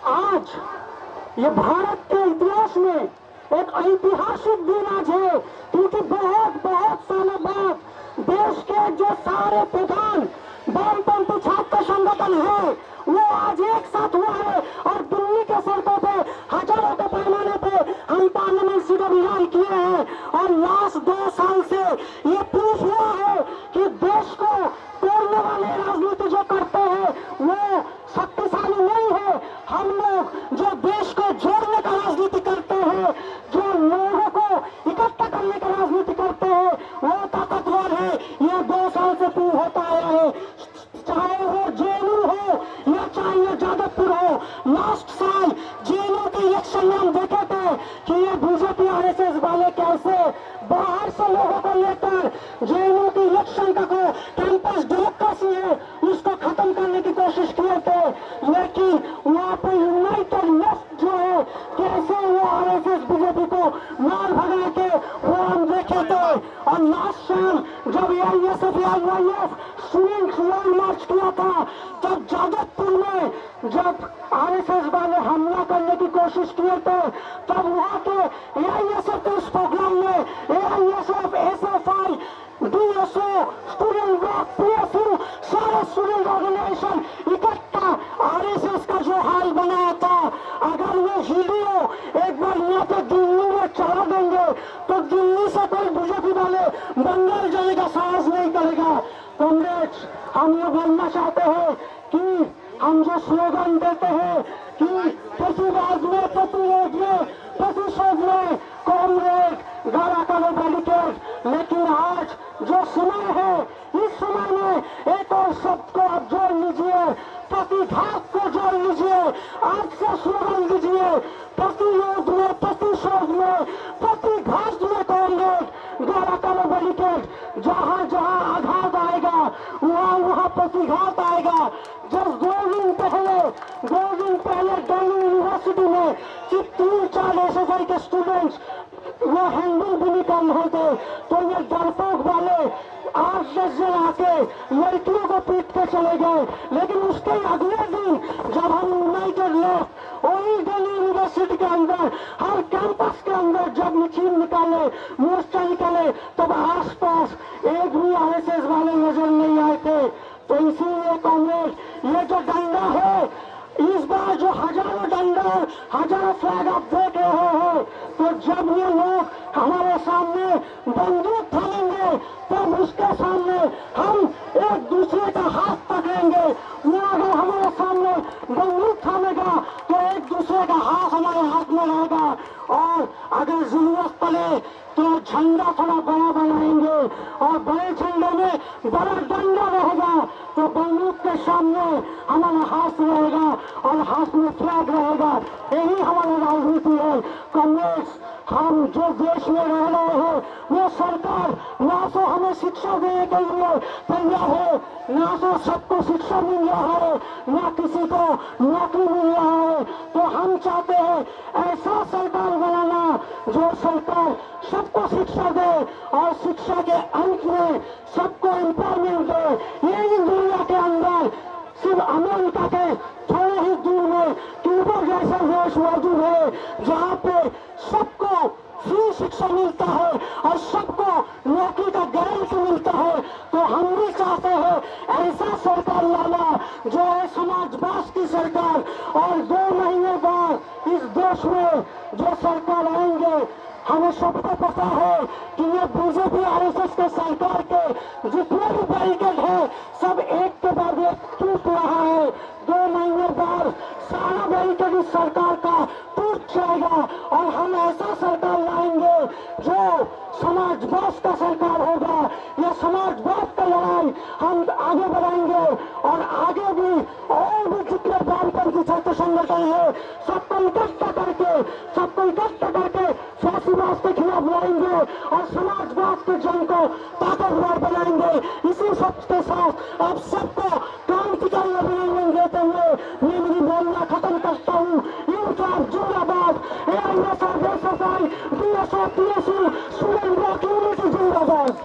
आज ये भारत के इतिहास में एक ऐतिहासिक दिन आज है, क्योंकि बहुत सालों बाद देश के जो सारे प्रधान वामपंथी छात्र संगठन है वो आज एक साथ हुआ है और दिल्ली के सड़कों पे हजारों के पैमाने पे हम पार्लियामेंट सीट अभियान किए हैं। और लास्ट 2 साल से ये प्रूफ हुआ है कि देश को तोड़ने वाले राजनीति जो करते हैं वो शक्तिशाली नहीं है। हम लोग जो देश को जोड़ने का राजनीति करते हैं, जो लोगों को इकट्ठा करने का राजनीति करते हैं, वो ताकतवर है। ये 2 साल से प्रूव होता आया है, चाहे वो जेएनयू हो या चाहे ये जादवपुर हो। लास्ट साल जेएनयू के इलेक्शन में हम देखे थे कि ये बीजेपी आरएसएस वाले कैसे बाहर से लोगों को लेकर जेएनयू की इलेक्शन का को कैंपस डेमोक्रेसी है उसको खत्म करने की कोशिश किए थे, लेकिन वहाँ पे यूनाइटेड लेफ्ट जो है कैसे वो आरएसएस बीजेपी को मार भगा के वो हम देखे थे। और लास्ट साल जब एआईएसएफ स्टूडेंट लॉन्ग मार्च किया था तब जादवपुर में जब आरएसएस वाले हमला करने की कोशिश किए थे तब वहाँ के एआईएसएफ के इस प्रोग्राम में AISF, SFI, DSO, student block, PSU सारे स्टूडेंट ऑर्गेनाइजेशन इकट्ठा आरएसएस का जो हाल बनाया था, अगर ये वीडियो एक बार यहाँ पे दिल्ली में चला देंगे तो दिल्ली से कोई बीजेपी वाले बंगाल जाने का साहस नहीं करेगा। कांग्रेस हम ये बोलना चाहते हैं कि हम जो स्लोगन देते हैं कि प्रतिवाद में, प्रतिरोध में, प्रतिशोध में कांग्रेस गारा करो बैरिकेड, लेकिन आज जो समय है इस समय में एक और शब्द को आप जोड़ लीजिए, प्रतिघात को जोड़ लीजिए। आज से स्लोगन दीजिए प्रतिरोध में, प्रतिशोध में, प्रतिघात में कांग्रेस गारा करो बैरिकेड। जहां जहां आघात आएगा वहां वहां प्रतिघात आएगा। जब 2 दिन पहले दिल्ली यूनिवर्सिटी में सिर्फ 3-4 एसएफआई के स्टूडेंट्स वो हैंडल भी नहीं कर रहे थे तो ये डरपोक वाले 8-10 जन आके लड़कियों को पीट के चले गए। लेकिन उसके अगले दिन जब हम यूनाइटेड लेफ्ट वही दिल्ली यूनिवर्सिटी के अंदर हर कैंपस के अंदर जब मिছিল निकाले, मोर्चा निकाले, तब आसपास एक भी आरएसएस वाले नजर नहीं आए थे। तो इसीलिए कांग्रेस ये जो डंडा है इस बार जो हजारों डंडा, हजारों फ्लैग आप देख रहे हैं, तो जब ये लोग हमारे सामने बंदूक थामेंगे तब उसके सामने हम एक दूसरे का हाथ पकड़ेंगे। वो अगर हमारे सामने बंदूक थामेगा तो एक दूसरे का हाथ हमारे हाथ में रहेगा, और अगर जरूरत पड़े तो झंडा थोड़ा बड़ा बनाएंगे और बड़े झंडे में बड़ा डंडा रहेगा तो बंदूक के सामने हमारा हाथ रहेगा और हाथ में फ्लैग रहेगा। यही हमारी राजनीति है। कांग्रेस हम जो देश में रह रहे हैं वो सरकार ना तो हमें शिक्षा देने के लिए तैयार है, ना तो सबको शिक्षा मिल रहा है, ना किसी को नौकरी मिल रहा है। तो हम चाहते हैं ऐसा सरकार बनाना जो सरकार सबको शिक्षा दे और शिक्षा के अंत में सबको एम्पावरमेंट दे। ये दुनिया के अंदर सिर्फ अमेरिका के थोड़े ही दूर में क्यूबा जैसा देश मौजूद है जहाँ पे सबको फ्री शिक्षा मिलता है और सबको नौकरी का गारंटी मिलता है। तो हम भी चाहते हैं ऐसा सरकार लाना जो है समाजवाद की सरकार, और 2 महीने बाद इस देश में जो सरकार आएंगे हमें सबको पता है कि ये बीजेपी आरएसएस के सरकार के जितने भी बैरिकेड है सब एक के बाद एक टूट रहा है। 2 महीने बाद सारा बैरिकेड इस सरकार का टूट जाएगा और हम ऐसा सरकार लाएंगे जो समाजवाद का सरकार होगा। यह समाजवाद का लड़ाई हम आगे बढ़ाएंगे और आगे भी और भी जितने वामपंथी छात्र संगठन है सबको इकट्ठा करके फांसीवाद के खिलाफ लड़ेंगे और समाजवाद के जंग को ताकतवर बनाएंगे। इसी सब के साथ आप सबको क्रांतिकारी अभिनंदन देते हुए मैं मेरी बोलना खत्म करता हूँ। इंकलाब जिंदाबाद, AISF, SFI, DSO, PSU, student block unity जिंदाबाद।